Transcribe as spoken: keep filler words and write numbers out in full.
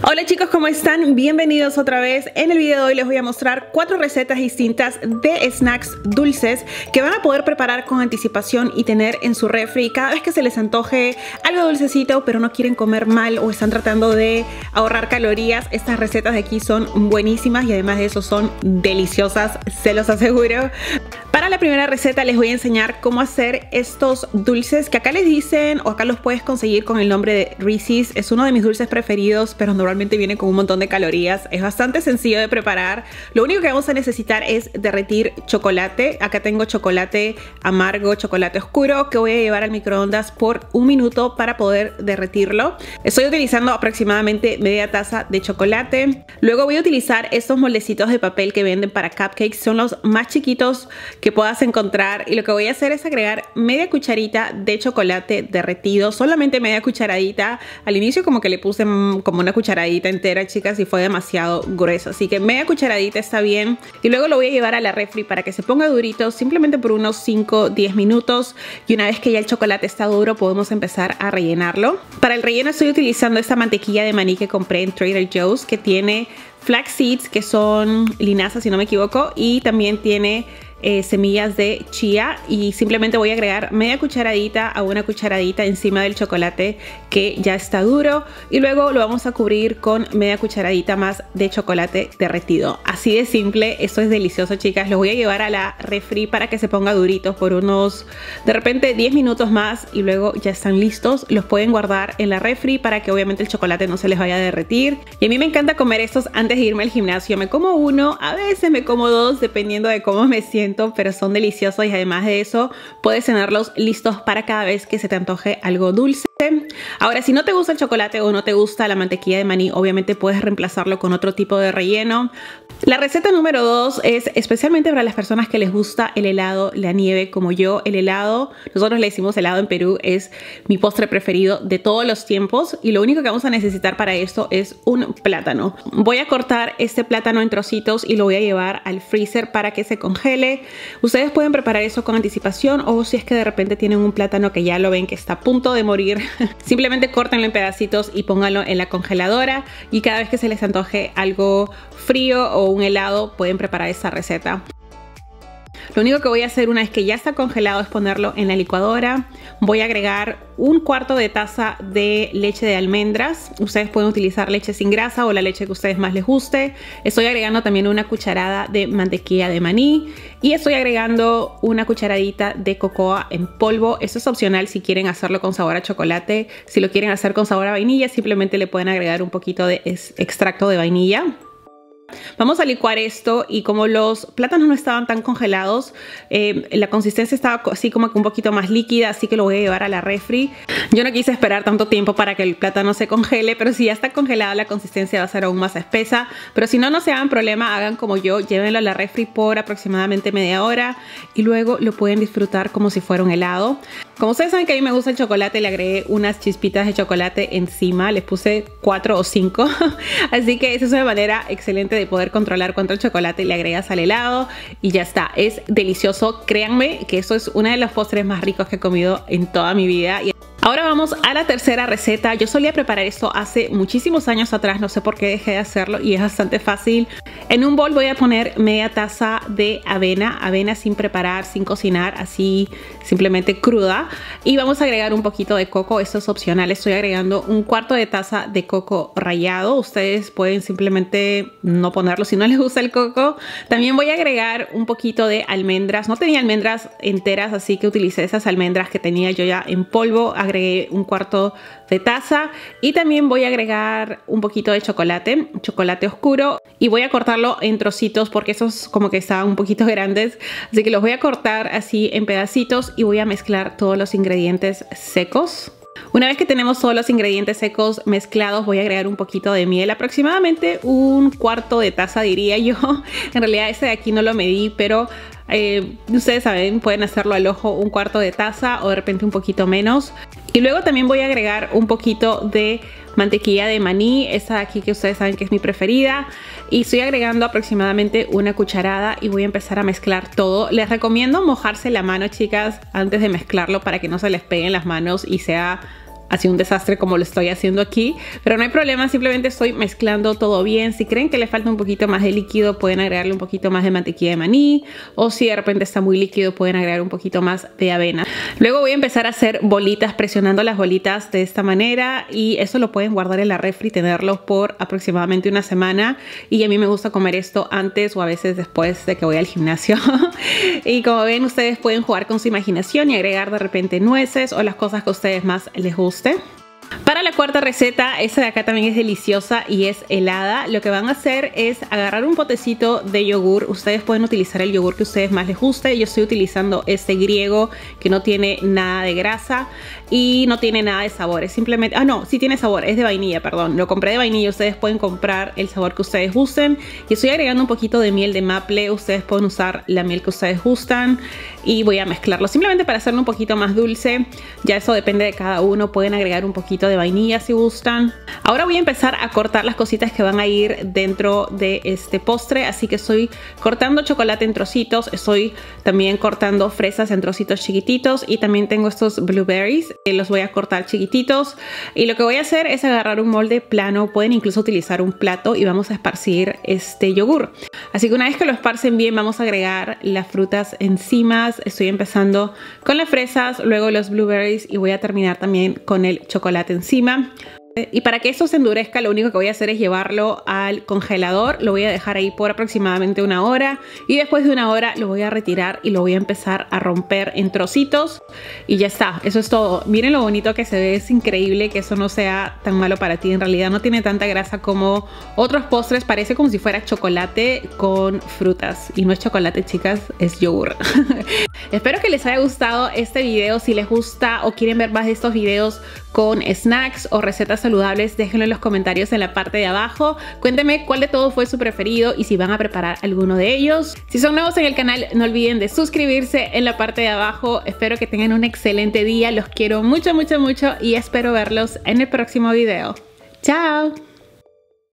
Hola chicos, ¿cómo están? Bienvenidos otra vez. En el video de hoy les voy a mostrar cuatro recetas distintas de snacks dulces que van a poder preparar con anticipación y tener en su refri cada vez que se les antoje algo dulcecito pero no quieren comer mal o están tratando de ahorrar calorías. Estas recetas de aquí son buenísimas y además de eso son deliciosas, se los aseguro. Para la primera receta les voy a enseñar cómo hacer estos dulces que acá les dicen, o acá los puedes conseguir con el nombre de Reese's. Es uno de mis dulces preferidos, pero normalmente viene con un montón de calorías. Es bastante sencillo de preparar. Lo único que vamos a necesitar es derretir chocolate. Acá tengo chocolate amargo, chocolate oscuro, que voy a llevar al microondas por un minuto para poder derretirlo. Estoy utilizando aproximadamente media taza de chocolate. Luego voy a utilizar estos moldecitos de papel que venden para cupcakes. Son los más chiquitos que puedas encontrar, y lo que voy a hacer es agregar media cucharita de chocolate derretido, solamente media cucharadita. Al inicio como que le puse como una cucharadita entera, chicas, y fue demasiado grueso, así que media cucharadita está bien. Y luego lo voy a llevar a la refri para que se ponga durito, simplemente por unos cinco a diez minutos, y una vez que ya el chocolate está duro podemos empezar a rellenarlo. Para el relleno estoy utilizando esta mantequilla de maní que compré en Trader Joe's, que tiene flax seeds, que son linaza si no me equivoco, y también tiene Eh, semillas de chía, y simplemente voy a agregar media cucharadita a una cucharadita encima del chocolate que ya está duro, y luego lo vamos a cubrir con media cucharadita más de chocolate derretido. Así de simple. Esto es delicioso, chicas. Los voy a llevar a la refri para que se ponga duritos por unos de repente diez minutos más, y luego ya están listos. Los pueden guardar en la refri para que obviamente el chocolate no se les vaya a derretir. Y a mí me encanta comer estos antes de irme al gimnasio. Me como uno, a veces me como dos, dependiendo de cómo me siento, pero son deliciosos, y además de eso puedes tenerlos listos para cada vez que se te antoje algo dulce. Ahora, si no te gusta el chocolate o no te gusta la mantequilla de maní, obviamente puedes reemplazarlo con otro tipo de relleno. La receta número dos es especialmente para las personas que les gusta el helado, la nieve, como yo. El helado, nosotros le decimos helado en Perú, es mi postre preferido de todos los tiempos, y lo único que vamos a necesitar para esto es un plátano. Voy a cortar este plátano en trocitos y lo voy a llevar al freezer para que se congele. Ustedes pueden preparar eso con anticipación, o si es que de repente tienen un plátano que ya lo ven que está a punto de morir, simplemente córtenlo en pedacitos y pónganlo en la congeladora, y cada vez que se les antoje algo frío o un helado pueden preparar esta receta. Lo único que voy a hacer una vez que ya está congelado es ponerlo en la licuadora. Voy a agregar un cuarto de taza de leche de almendras. Ustedes pueden utilizar leche sin grasa o la leche que a ustedes más les guste. Estoy agregando también una cucharada de mantequilla de maní, y estoy agregando una cucharadita de cocoa en polvo. Esto es opcional si quieren hacerlo con sabor a chocolate. Si lo quieren hacer con sabor a vainilla, simplemente le pueden agregar un poquito de extracto de vainilla. Vamos a licuar esto, y como los plátanos no estaban tan congelados, eh, la consistencia estaba así como que un poquito más líquida, así que lo voy a llevar a la refri. Yo no quise esperar tanto tiempo para que el plátano se congele, pero si ya está congelada la consistencia va a ser aún más espesa. Pero si no, no se hagan problema, hagan como yo, llévenlo a la refri por aproximadamente media hora y luego lo pueden disfrutar como si fuera un helado. Como ustedes saben que a mí me gusta el chocolate, le agregué unas chispitas de chocolate encima, les puse cuatro o cinco, así que esa es una manera excelente de poder controlar cuánto chocolate le agregas al helado, y ya está. Es delicioso, créanme que eso es uno de los postres más ricos que he comido en toda mi vida. Ahora vamos a la tercera receta. Yo solía preparar esto hace muchísimos años atrás, no sé por qué dejé de hacerlo, y es bastante fácil. En un bol voy a poner media taza de avena, avena sin preparar, sin cocinar, así simplemente cruda, y vamos a agregar un poquito de coco. Esto es opcional. Estoy agregando un cuarto de taza de coco rallado. Ustedes pueden simplemente no ponerlo si no les gusta el coco. También voy a agregar un poquito de almendras. No tenía almendras enteras, así que utilicé esas almendras que tenía yo ya en polvo. Agregué un cuarto de taza, y también voy a agregar un poquito de chocolate, chocolate oscuro, y voy a cortarlo en trocitos porque esos como que estaban un poquito grandes, así que los voy a cortar así en pedacitos, y voy a mezclar todos los ingredientes secos. Una vez que tenemos todos los ingredientes secos mezclados, voy a agregar un poquito de miel, aproximadamente un cuarto de taza diría yo. En realidad ese de aquí no lo medí, pero eh, ustedes saben, pueden hacerlo al ojo, un cuarto de taza o de repente un poquito menos. Y luego también voy a agregar un poquito de mantequilla de maní, esta de aquí que ustedes saben que es mi preferida, y estoy agregando aproximadamente una cucharada y voy a empezar a mezclar todo. Les recomiendo mojarse la mano, chicas, antes de mezclarlo para que no se les peguen las manos y sea así un desastre como lo estoy haciendo aquí, pero no hay problema, simplemente estoy mezclando todo bien. Si creen que le falta un poquito más de líquido, pueden agregarle un poquito más de mantequilla de maní, o si de repente está muy líquido, pueden agregar un poquito más de avena. Luego voy a empezar a hacer bolitas, presionando las bolitas de esta manera, y eso lo pueden guardar en la refri y tenerlo por aproximadamente una semana. Y a mí me gusta comer esto antes o a veces después de que voy al gimnasio. Y como ven, ustedes pueden jugar con su imaginación y agregar de repente nueces o las cosas que a ustedes más les guste. Para la cuarta receta, esta de acá también es deliciosa y es helada. Lo que van a hacer es agarrar un potecito de yogur. Ustedes pueden utilizar el yogur que a ustedes más les guste. Yo estoy utilizando este griego que no tiene nada de grasa y no tiene nada de sabor. Es simplemente... Ah, no, sí tiene sabor. Es de vainilla, perdón. Lo compré de vainilla. Ustedes pueden comprar el sabor que ustedes gusten. Y estoy agregando un poquito de miel de maple. Ustedes pueden usar la miel que ustedes gustan. Y voy a mezclarlo simplemente para hacerlo un poquito más dulce. Ya eso depende de cada uno. Pueden agregar un poquito de vainilla si gustan. Ahora voy a empezar a cortar las cositas que van a ir dentro de este postre, así que estoy cortando chocolate en trocitos, estoy también cortando fresas en trocitos chiquititos y también tengo estos blueberries, eh, los voy a cortar chiquititos. Y lo que voy a hacer es agarrar un molde plano, pueden incluso utilizar un plato, y vamos a esparcir este yogur. Así que una vez que lo esparcen bien, vamos a agregar las frutas encima. Estoy empezando con las fresas, luego los blueberries y voy a terminar también con el chocolate encima. Y para que esto se endurezca, lo único que voy a hacer es llevarlo al congelador. Lo voy a dejar ahí por aproximadamente una hora y después de una hora lo voy a retirar y lo voy a empezar a romper en trocitos y ya está. Eso es todo. Miren lo bonito que se ve, es increíble que eso no sea tan malo para ti. En realidad no tiene tanta grasa como otros postres, parece como si fuera chocolate con frutas y no es chocolate, chicas, es yogur. Espero que les haya gustado este video. Si les gusta o quieren ver más de estos videos con snacks o recetas saludables, déjenlo en los comentarios en la parte de abajo. Cuéntenme cuál de todos fue su preferido y si van a preparar alguno de ellos. Si son nuevos en el canal, no olviden de suscribirse en la parte de abajo. Espero que tengan un excelente día. Los quiero mucho, mucho, mucho y espero verlos en el próximo video. ¡Chao!